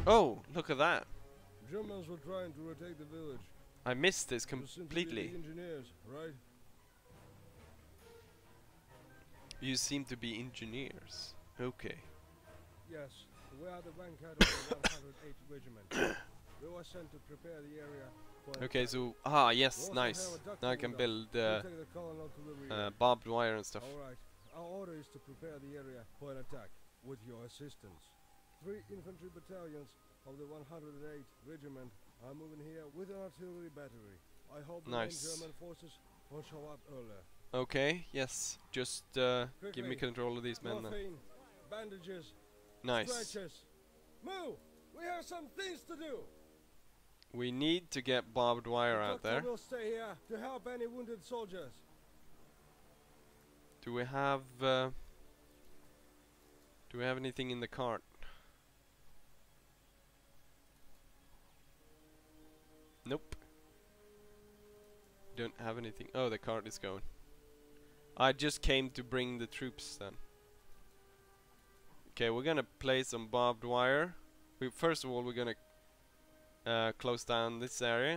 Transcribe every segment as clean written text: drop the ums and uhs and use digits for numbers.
Oh, look at that. Germans were trying to retake the village. I missed this You seem to be completely. the engineers, right? You seem to be engineers. Okay. Yes. We are the vanguard of the 108th Regiment. We were sent to prepare the area for an Okay, attack. so We yes, also nice. have a doctor Now I with can us. build We'll take the colonel to the rear. barbed wire and stuff. Alright. Our order is to prepare the area for an attack with your assistance. 3 infantry battalions of the 108th Regiment are moving here with an artillery battery. I hope the main Nice. German forces will show up earlier. Okay, yes. Just give me Quickly. control of these men then. Morphine, bandages, Nice. stretchers. Move! We have some things to do. We need to get barbed wire out Doctor there. will stay here to help any wounded soldiers. Do we have anything in the cart? Nope. Don't have anything. Oh, the cart is going. I just came to bring the troops then. Okay, we're gonna place some barbed wire. First of all, we're gonna close down this area.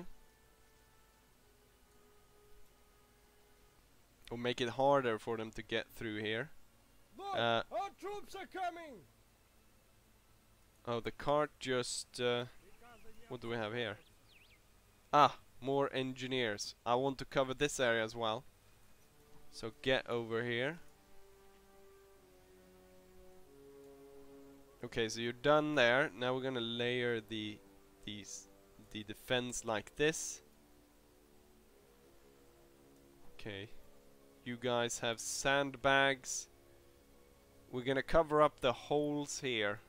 Or make it harder for them to get through here. Look, Uh, our troops are coming. Oh, the cart just... what do we have here? Ah, more engineers. I want to cover this area as well. So get over here. Okay, so you're done there. Now we're gonna layer the defense like this. Okay. You guys have sandbags. We're gonna cover up the holes here.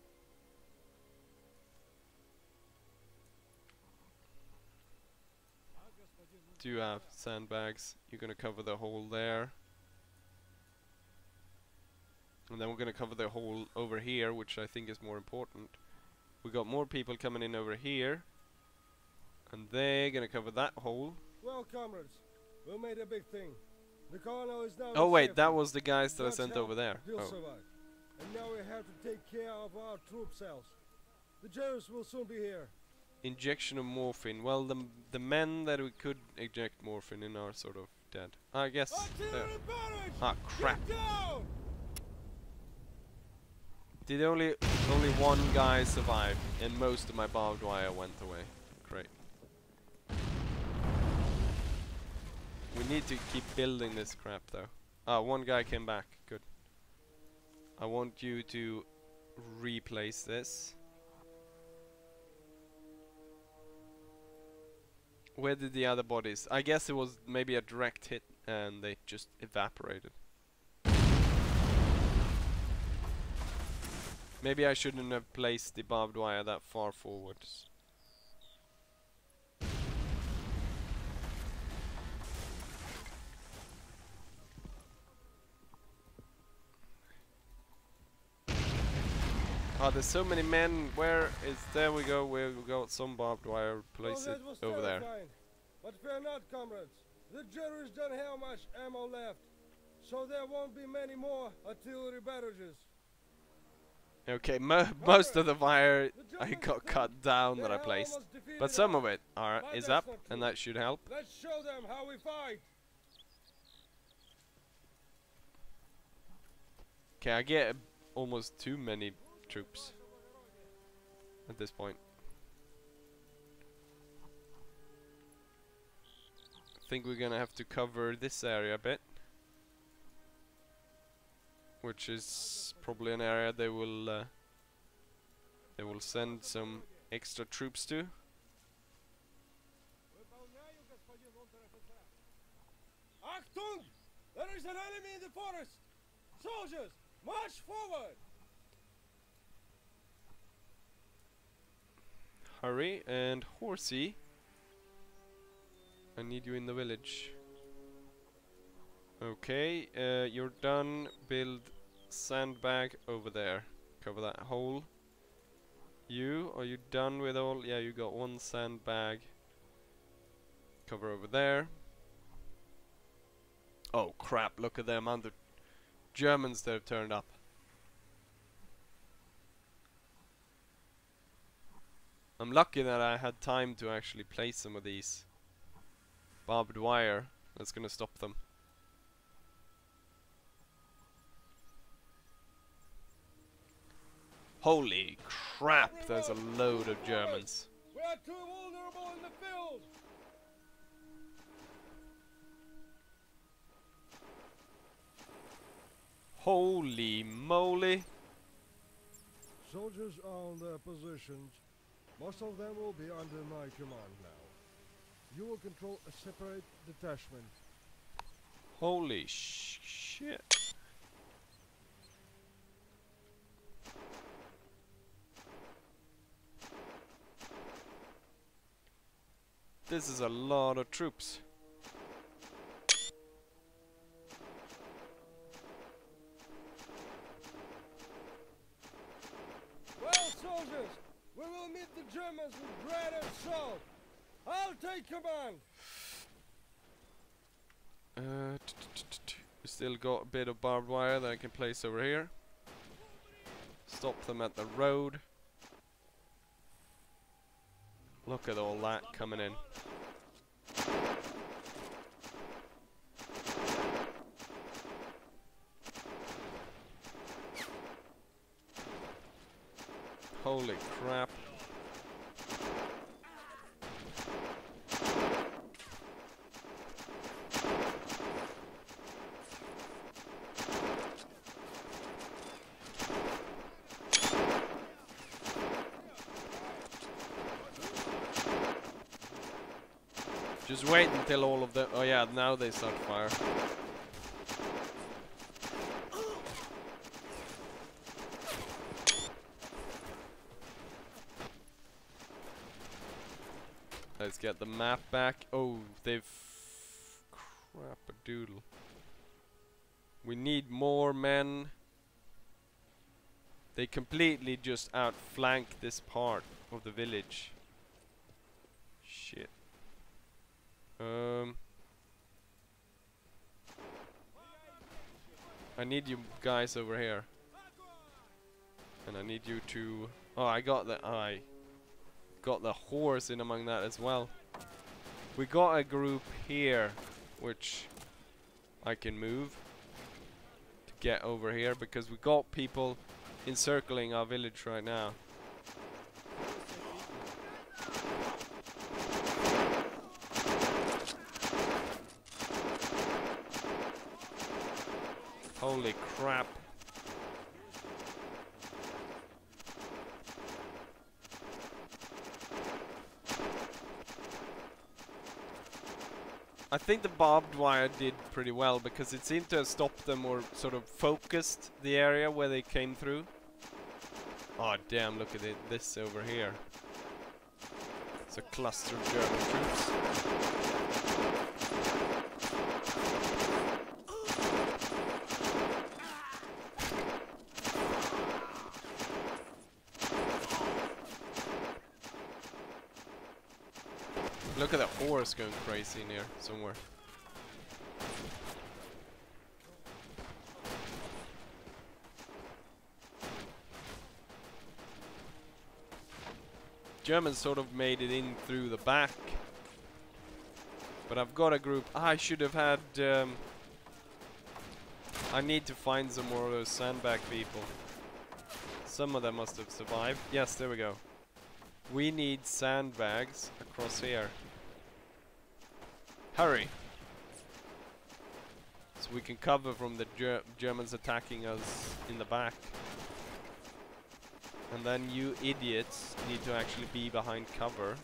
Do you have sandbags? You're gonna cover the hole there. And then we're gonna cover the hole over here, which I think is more important. We got more people coming in over here. And they're gonna cover that hole. Well, comrades, we made a big thing. The colonel is now. Oh in wait, safety. that was the guys that I God's sent help, over there. He'll Oh. survive. And now we have to take care of our troop cells. The Germans will soon be here. Injection of morphine. Well, the men that we could inject morphine in are sort of dead. I guess. Artillery barrage! Ah, crap. Get down! Did only one guy survive, and most of my barbed wire went away. Great. We need to keep building this crap though. Ah, one guy came back. Good. I want you to replace this. Where did the other bodies? I guess it was maybe a direct hit and they just evaporated. Maybe I shouldn't have placed the barbed wire that far forwards. Oh, there's so many men. Where is... There we go. We got some barbed wire. Place Well, it that was over there. terrifying. But fear not, comrades. The Germans don't have much ammo left. So there won't be many more artillery barrages. Okay, most of the wire I got cut down that I placed. But some of it is up, and that should help. Let's show them how we fight. Okay, I get almost too many troops at this point. I think we're gonna have to cover this area a bit, which is probably an area they will send some extra troops to. Achtung! There is an enemy in the forest! Soldiers, march forward! Hurry, and Horsey, I need you in the village. Okay, you're done. Build sandbag over there. Cover that hole. Are you done with all? Yeah, you got one sandbag. Cover over there. Oh crap, look at the amount of Germans that have turned up. I'm lucky that I had time to actually place some of these barbed wire. That's gonna stop them. Holy crap, there's a load of Germans. We are too vulnerable in the field. Holy moly. Soldiers are on their positions. Most of them will be under my command now. You will control a separate detachment. Holy shit. This is a lot of troops. Well, soldiers, we will meet the Germans with bread and salt. I'll take command. We still got a bit of barbed wire that I can place over here. Stop them at the road. Look at all that coming in. Holy crap. Just wait until all of the... Oh yeah, now they start fire. Let's get the map back. Oh, they've... Crap-a-doodle. We need more men. They completely just outflank this part of the village. Shit. I need you guys over here. And I need you to... Oh, I got the horse in among that as well. We got a group here, which I can move to get over here, because we got people encircling our village right now. Holy crap. I think the barbed wire did pretty well, because it seemed to have stopped them or sort of focused the area where they came through. Oh damn, look at it, this over here. It's a cluster of German troops. Look at the horse going crazy in here somewhere. Germans sort of made it in through the back. But I've got a group. I should have had... I need to find some more of those sandbag people. Some of them must have survived. Yes, there we go. We need sandbags across here. Hurry! So we can cover from the Germans attacking us in the back. And then you idiots need to actually be behind cover.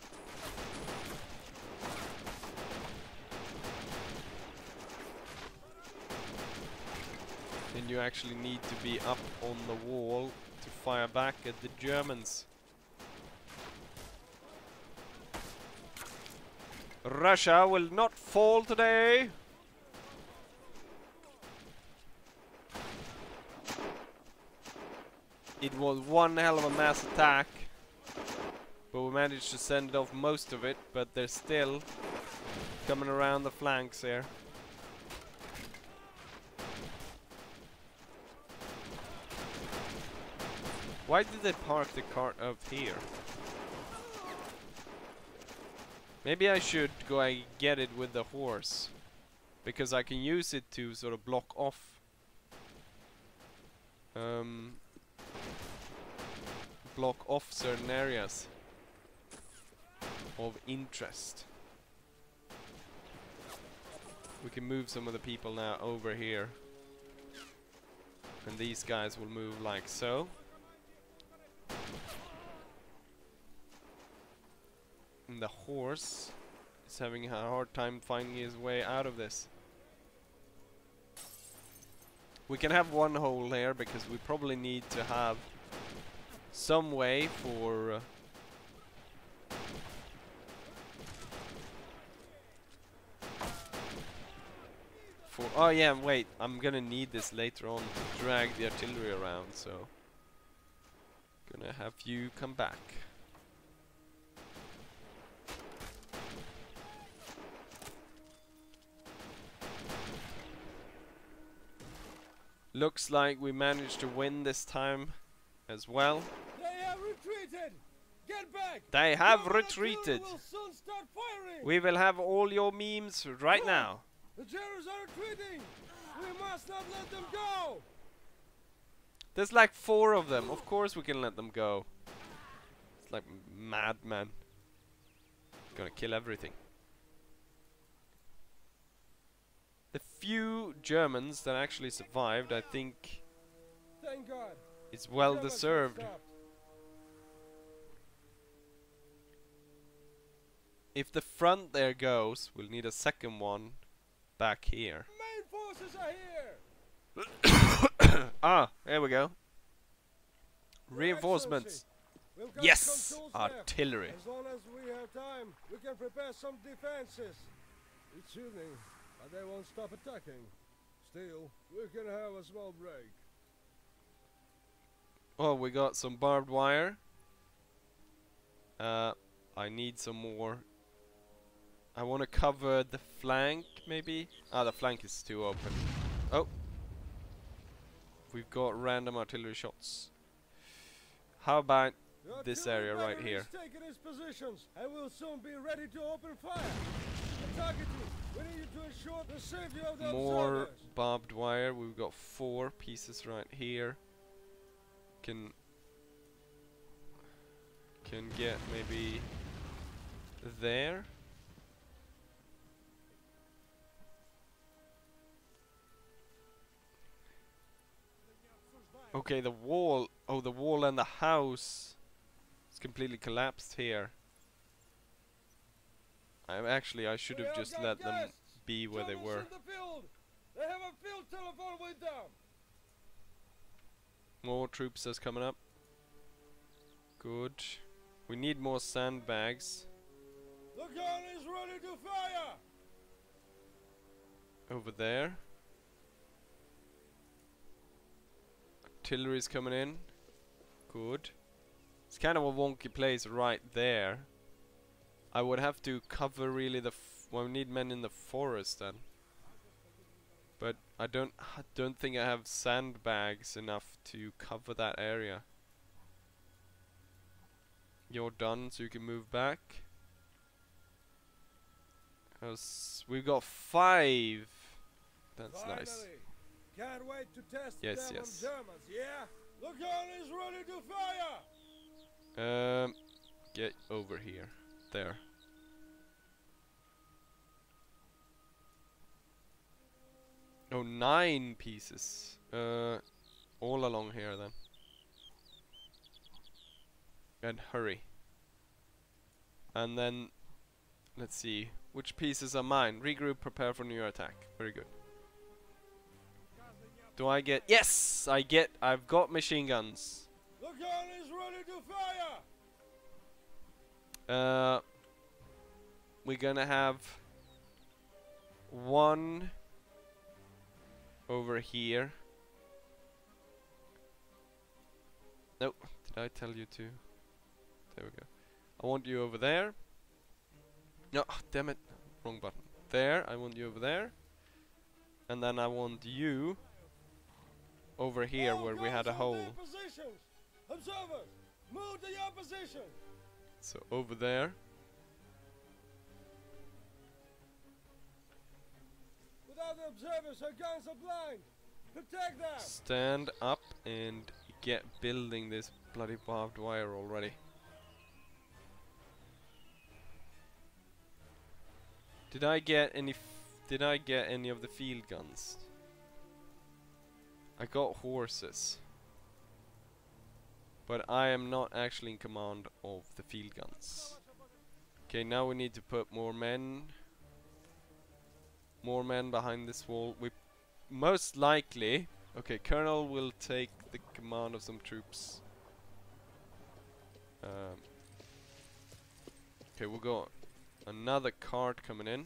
And you actually need to be up on the wall to fire back at the Germans. Russia will not fall today! It was one hell of a mass attack, but we managed to send off most of it, but they're still coming around the flanks here. Why did they park the cart up here? Maybe I should go and get it with the horse, because I can use it to sort of block off certain areas of interest. We can move some of the people now over here, and these guys will move like so. And the horse is having a hard time finding his way out of this. We can have one hole here because we probably need to have some way for oh yeah, wait, I'm gonna need this later on to drag the artillery around, so gonna have you come back. Looks like we managed to win this time as well. They have retreated! Get back! They have Your retreated. artillery will soon start firing! We will have all your memes right now. The Germans are retreating! We must not let them go! There's like 4 of them. Of course we can let them go. It's like madman. Gonna kill everything. The few Germans that actually survived, I think, Thank God. it's well Germans have deserved. stopped. If the front there goes, we'll need a second one back here. Main forces are here! Ah, there we go. Your Reinforcements. Excellency, we've got Yes! some tools left. Artillery. As long as we have time, we can prepare some defenses. It's evening, but they won't stop attacking. Still, we can have a small break. Oh, we got some barbed wire. I need some more. I want to cover the flank, maybe? Ah, the flank is too open. Oh. We've got random artillery shots. How about The this artillery area right battery here? is taking its positions and will soon be ready to open fire. Attack it. We need to ensure the safety of the More observers. barbed wire. We've got 4 pieces right here. Can get maybe there. Okay, the wall. Oh, the wall and the house is completely collapsed here. I should have just let them be where they were. In the field. They have a field telephone with them. More troops is coming up. Good. We need more sandbags The gun is ready to fire. over there. Artillery's coming in. Good. It's kind of a wonky place right there. I would have to cover really the well, we need men in the forest then. But I don't think I have sandbags enough to cover that area. You're done, so you can move back. We've got 5. That's Finally. nice. Can't wait to test Yes, them yes. on Germans, yeah? The gun is ready to fire! Get over here. There. Oh, 9 pieces. All along here then. And hurry. And then, let's see. Which pieces are mine? Regroup, prepare for new attack. Very good. Do I get... Yes! I've got machine guns. The gun is ready to fire! We're gonna have 1 over here. Nope. Did I tell you to? There we go. I want you over there. No, damn it. Wrong button. There. I want you over there. And then I want you over here All where we had a guns hole. hold their positions. Observers, move to your position. So over there. observers, her guns are blind! Protect them! Stand up and get building this bloody barbed wire already. Did I get any of the field guns? I got horses. But I am not actually in command of the field guns. Okay, now we need to put more men. More men behind this wall. We most likely... Okay, Colonel will take the command of some troops. Okay, we'll go... Another cart coming in.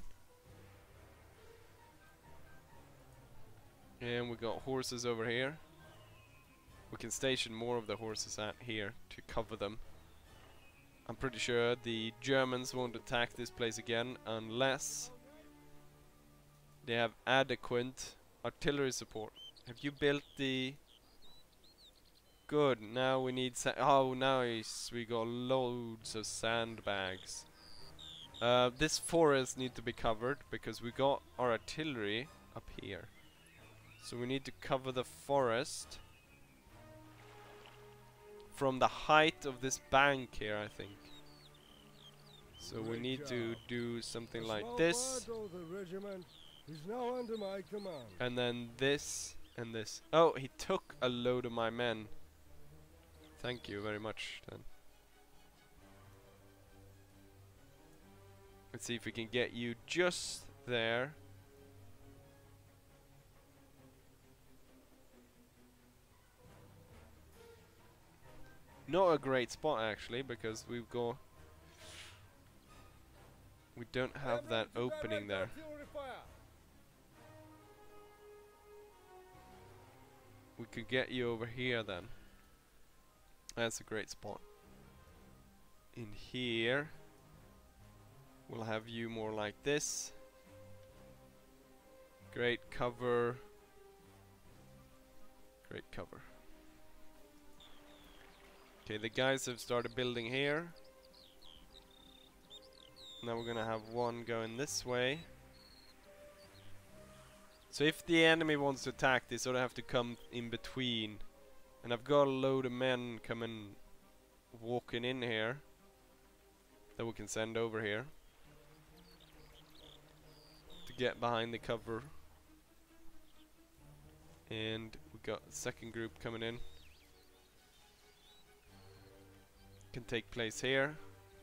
And we got horses over here. We can station more of the horses out here to cover them. I'm pretty sure the Germans won't attack this place again unless they have adequate artillery support. Have you built the... Good, now we need oh nice, we got loads of sandbags. This forest needs to be covered because we got our artillery up here. So we need to cover the forest from the height of this bank here, I think. So we need to do something like this. The regiment is now under my command. And then this and this. Oh, he took a load of my men. Thank you very much then. Let's see if we can get you just there. Not a great spot actually, because we don't have that opening there. We could get you over here then. That's a great spot. In here we'll have you more like this. Great cover. Great cover. Okay, the guys have started building here. Now we're gonna have one going this way. So if the enemy wants to attack, they sort of have to come in between. And I've got a load of men coming, walking in here that we can send over here to get behind the cover. And we got the second group coming in. Can take place here.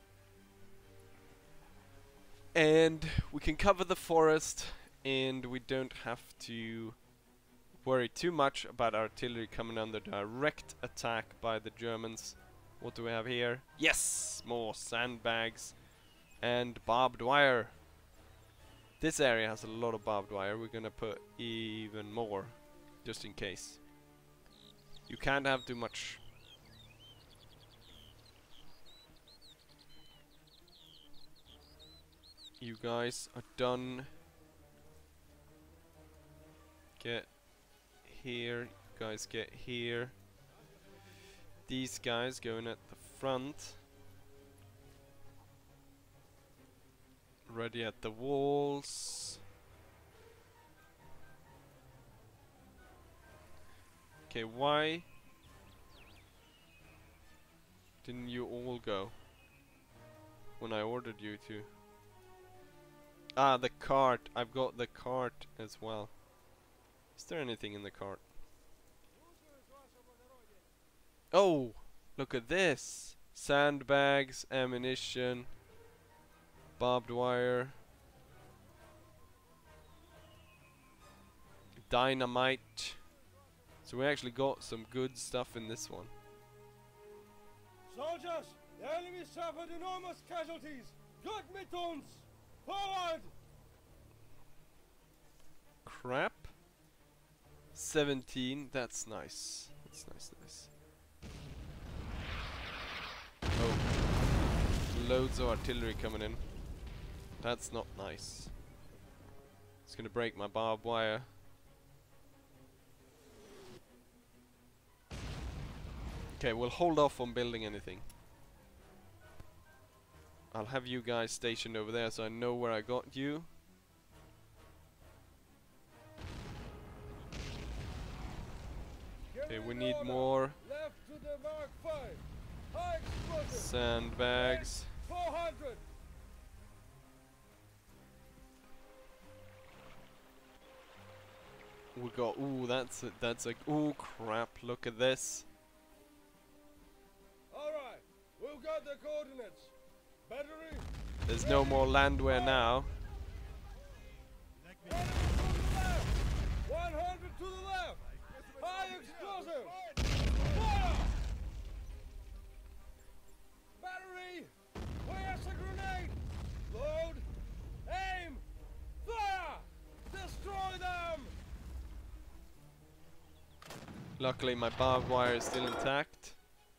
And we can cover the forest, and we don't have to worry too much about artillery coming under direct attack by the Germans. What do we have here? Yes! More sandbags and barbed wire. This area has a lot of barbed wire. We're gonna put even more, just in case. You can't have too much. You guys are done. Get here. You guys get here. These guys going at the front. Ready at the walls. Okay, why didn't you all go when I ordered you to? Ah, the cart. I've got the cart as well. Is there anything in the cart? Oh, look at this. Sandbags, ammunition, barbed wire, dynamite. So we actually got some good stuff in this one. Soldiers, the enemy suffered enormous casualties. Good mittens! Forward! Crap. 17, that's nice. That's nice. Oh. Loads of artillery coming in. That's not nice. It's gonna break my barbed wire. Okay, we'll hold off on building anything. I'll have you guys stationed over there so I know where I got you. Okay, we need more Left to the Mark 5. High explosive. sandbags. 400. We got, ooh, that's a, ooh, crap, look at this. Alright, we've got the coordinates. Battery. There's no more landwear now. Enemy from the left. 100 to the left. High explosive. Fire. Battery. Where's the grenade? Load. Aim. Fire. Destroy them. Luckily my barbed wire is still intact.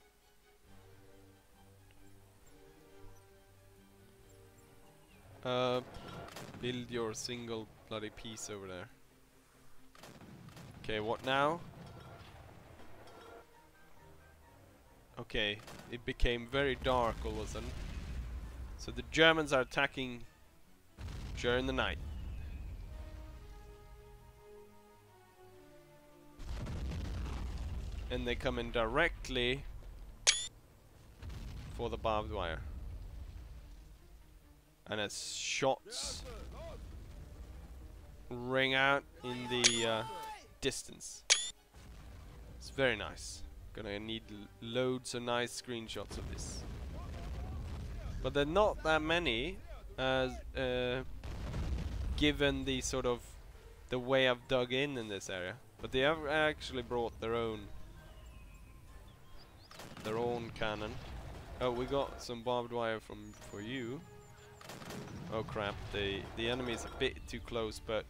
Build your single bloody piece over there. Okay, what now? Okay, it became very dark all of a sudden. So the Germans are attacking during the night. And they come in directly for the barbed wire. And as shots ring out in the distance. It's very nice. Gonna need loads of nice screenshots of this. But they're not that many, as given the sort of the way I've dug in this area. But they have actually brought their own cannon. Oh, we got some barbed wire for you. Oh crap, the enemy is a bit too close, but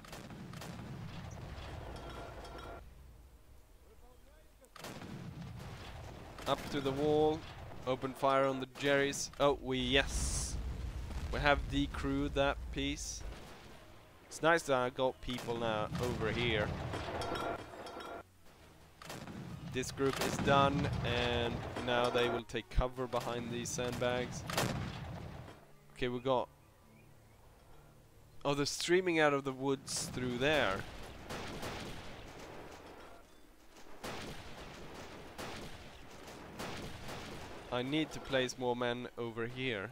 up to the wall, open fire on the Jerrys. Oh, we have decrewed that piece. It's nice that I got people now over here. This group is done, and now they will take cover behind these sandbags. Okay, we got... Oh, they're streaming out of the woods through there. I need to place more men over here.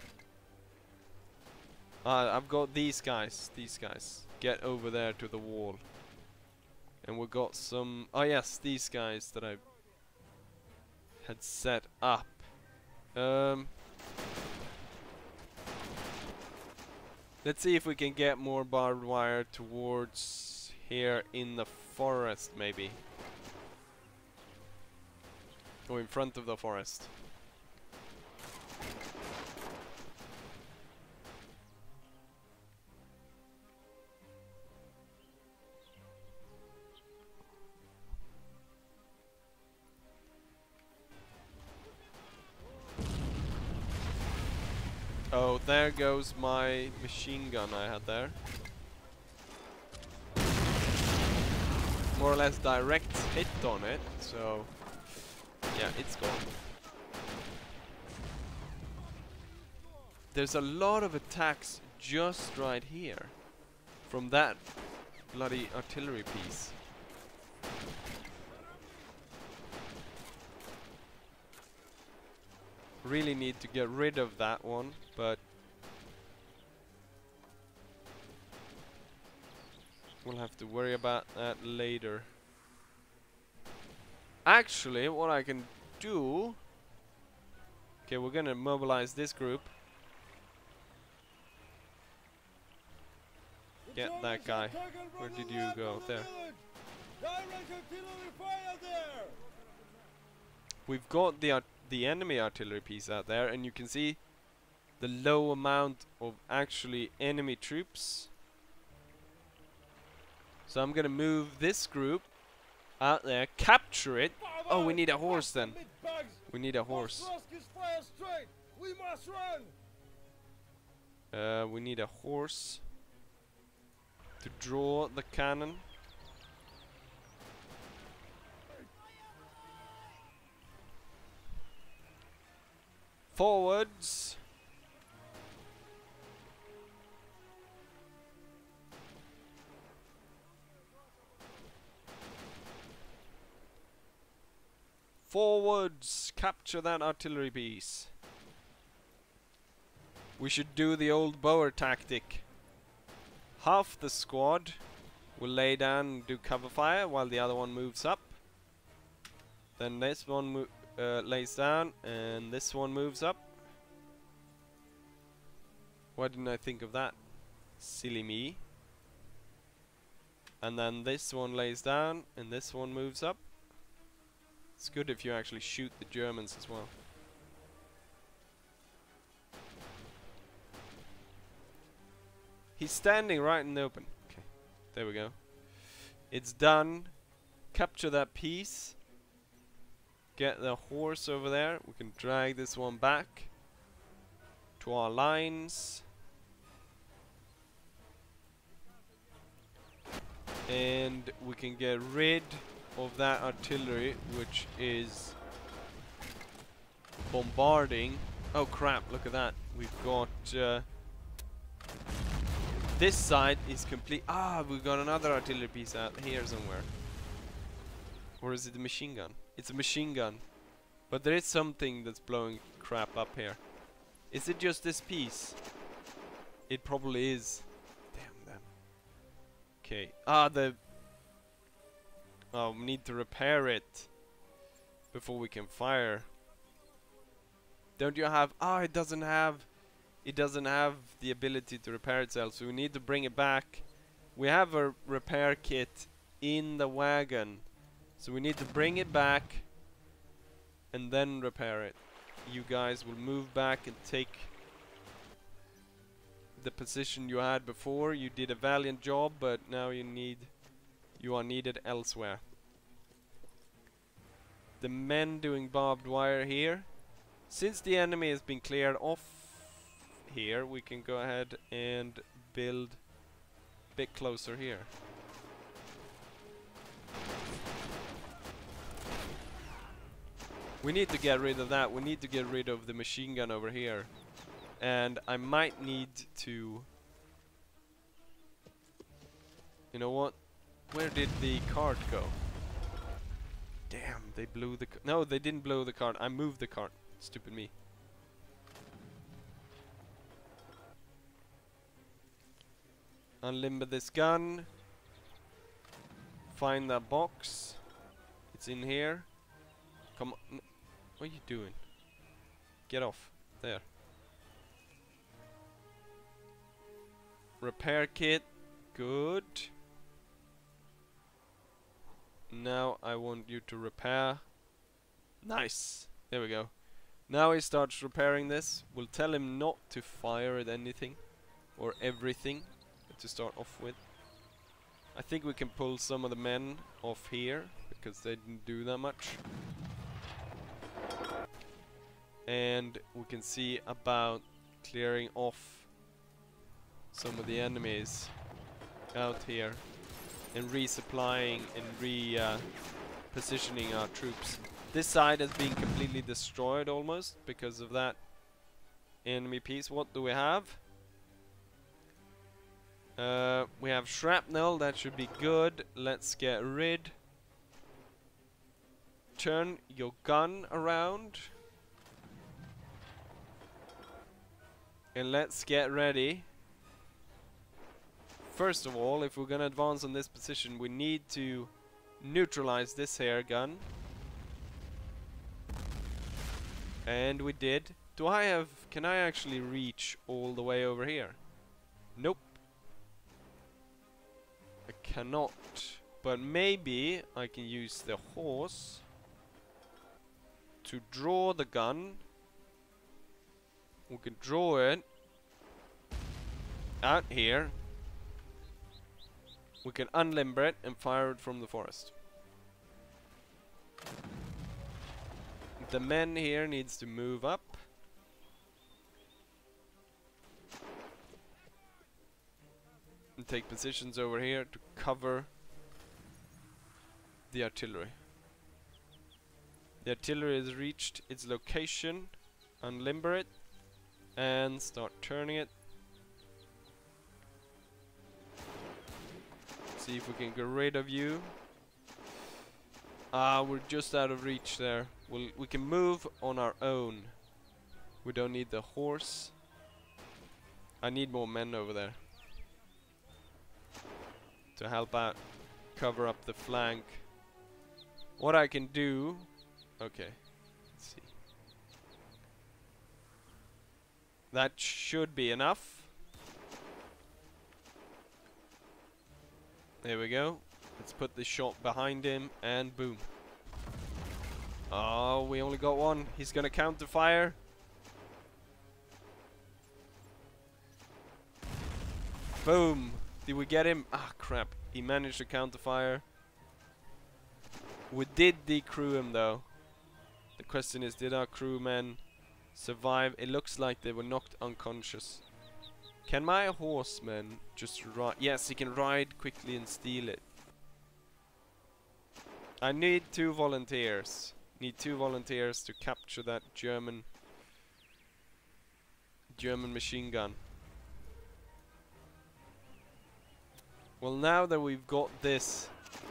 I've got these guys. Get over there to the wall. And we got some... Oh yes, these guys that I had set up. Let's see if we can get more barbed wire towards here in the forest, maybe. Or in front of the forest. Oh, there goes my machine gun I had there. More or less direct hit on it, so yeah, it's gone. There's a lot of attacks just right here from that bloody artillery piece. Really need to get rid of that one, but we'll have to worry about that later. Actually, what I can do... Okay, we're gonna mobilize this group. Get that guy. Where did you go? There. We've got the enemy artillery piece out there, and you can see the low amount of actually enemy troops. So I'm gonna move this group out there, capture it. Oh, we need a horse then. We need a horse. We need a horse to draw the cannon. Forwards. Forwards! Capture that artillery piece. We should do the old Boer tactic. Half the squad will lay down and do cover fire while the other one moves up. Then this one lays down and this one moves up. Why didn't I think of that? Silly me. And then this one lays down and this one moves up. It's good if you actually shoot the Germans as well. He's standing right in the open. Okay, there we go. It's done. Capture that piece. Get the horse over there. We can drag this one back to our lines. And we can get rid of that artillery, which is bombarding. Oh crap, look at that. We've got this side is complete. Ah, we've got another artillery piece out here somewhere. Or is it a machine gun? It's a machine gun. But there is something that's blowing crap up here. Is it just this piece? It probably is. Damn them. Okay. Ah, oh, we need to repair it before we can fire. Don't you have... Ah, it doesn't have the ability to repair itself, so we need to bring it back. We have a repair kit in the wagon, so we need to bring it back and then repair it. You guys will move back and take the position you had before. You did a valiant job, but now you are needed elsewhere. The men doing barbed wire here. Since the enemy has been cleared off here, we can go ahead and build a bit closer here. We need to get rid of that. We need to get rid of the machine gun over here. And I might need to... You know what? Where did the cart go? Damn, they blew the... No, they didn't blow the cart. I moved the cart. Stupid me. Unlimber this gun. Find that box. It's in here. Come on. What are you doing? Get off. There. Repair kit. Good. Now I want you to repair. Nice. There we go. Now he starts repairing this. We'll tell him not to fire at anything or everything to start off with. I think we can pull some of the men off here because they didn't do that much. And we can see about clearing off some of the enemies out here and resupplying and positioning our troops. This side has been completely destroyed almost because of that enemy piece. What do we have? We have shrapnel. That should be good. Let's get rid. Turn your gun around. And let's get ready. First of all, if we're gonna advance on this position, we need to neutralize this here gun. And we did. Can I actually reach all the way over here? Nope. I cannot. But maybe I can use the horse to draw the gun. We can draw it out here. We can unlimber it and fire it from the forest. The men here needs to move up. And take positions over here to cover the artillery. The artillery has reached its location. Unlimber it and start turning it. See if we can get rid of you. Ah, we're just out of reach there. We can move on our own. We don't need the horse. I need more men over there to help out, cover up the flank. What I can do... Okay, let's see. That should be enough. There we go. Let's put the shot behind him and boom. Oh, we only got one. He's gonna counter fire. Boom. Did we get him? Ah, crap. He managed to counter fire. We did decrew him though. The question is, did our crewmen survive? It looks like they were knocked unconscious. Can my horseman just ride? Yes, he can ride quickly and steal it. I need 2 volunteers. Need 2 volunteers to capture that German machine gun. Well, now that we've got this,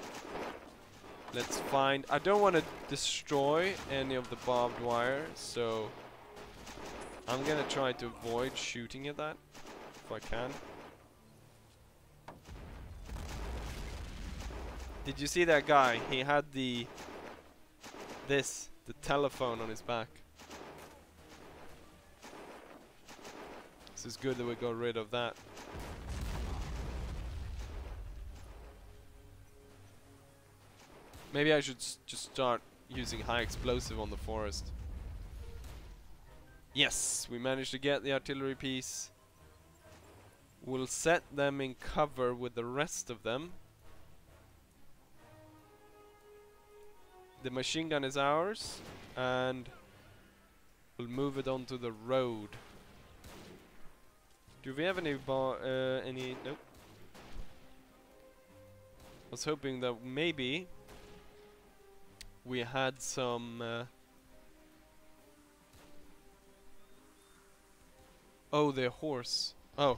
let's find... I don't want to destroy any of the barbed wire, so I'm gonna try to avoid shooting at that if I can. Did you see that guy? He had the telephone on his back. This is good that we got rid of that. Maybe I should just start using high explosive on the forest. Yes, we managed to get the artillery piece. We'll set them in cover with the rest of them. The machine gun is ours, and we'll move it onto the road. Do we have any nope. I was hoping that maybe we had some oh, the horse. Oh.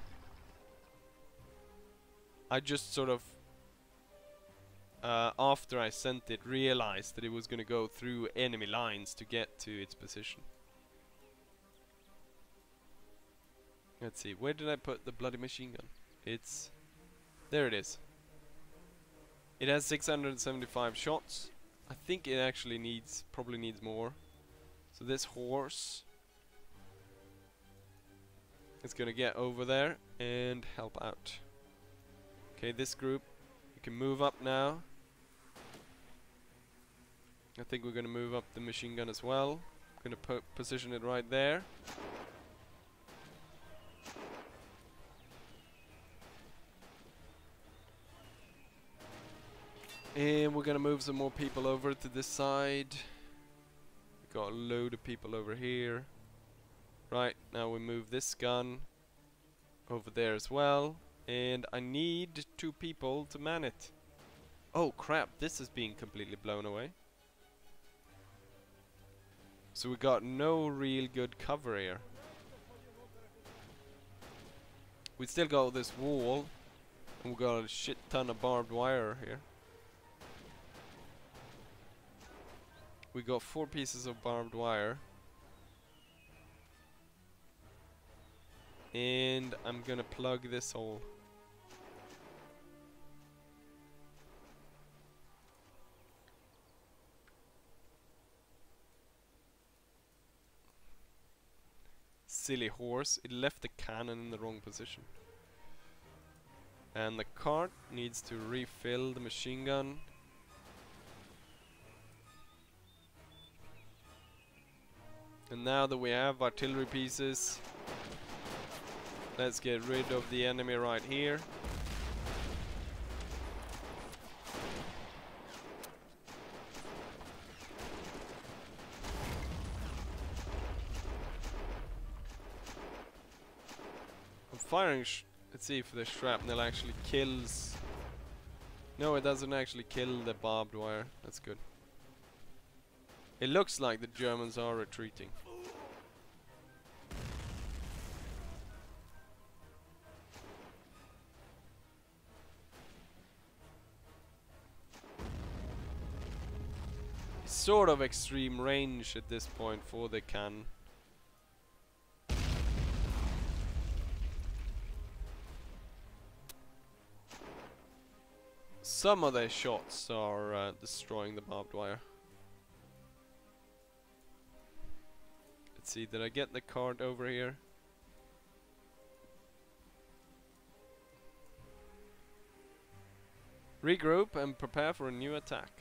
I just sort of after I sent it, realized that it was gonna go through enemy lines to get to its position. Let's see, where did I put the bloody machine gun? It's... there it is. It has 675 shots. I think it actually probably needs more. So this horse is gonna get over there and help out. Okay, this group, you can move up now. I think we're gonna move up the machine gun as well. Gonna position it right there. And we're gonna move some more people over to this side. We got a load of people over here. Right, now we move this gun over there as well. And I need 2 people to man it. Oh crap, this is being completely blown away. So we got no real good cover here. We still got this wall, and we got a shit ton of barbed wire here. We got 4 pieces of barbed wire. And I'm gonna plug this hole. Silly horse, it left the cannon in the wrong position. And the cart needs to refill the machine gun. And now that we have artillery pieces, let's get rid of the enemy right here. I'm firing let's see if the shrapnel actually kills. No, it doesn't actually kill the barbed wire. That's good. It looks like the Germans are retreating. sort of extreme range at this point for the cannon. Some of their shots are destroying the barbed wire. Let's see, did I get the card over here? Regroup and prepare for a new attack.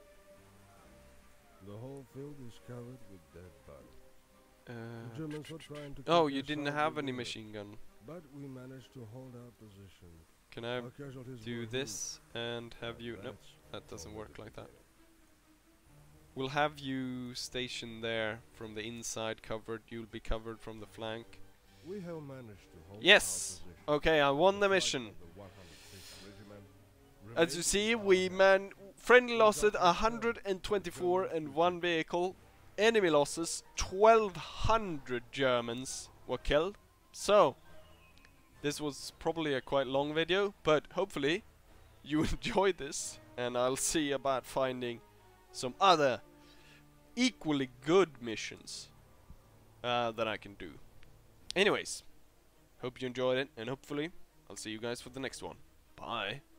The whole field is covered with dead bodies. The Uh, Germans were trying to oh, keep you their didn't side have any wounded, machine gun. but we managed to hold our position. Can I Our casualties do were this and have you... Nope, That's that doesn't all work we like that. did. We'll have you stationed there from the inside covered. You'll be covered from the flank. We have managed to hold Yes! our position. Okay, I won the flight mission. of the 106th Regiment As you remains see, in we our friendly losses 124 and 1 vehicle. Enemy losses 1200 Germans were killed. So, this was probably a quite long video, but hopefully you enjoyed this, and I'll see about finding some other equally good missions that I can do. Anyways, hope you enjoyed it, and hopefully I'll see you guys for the next one. Bye.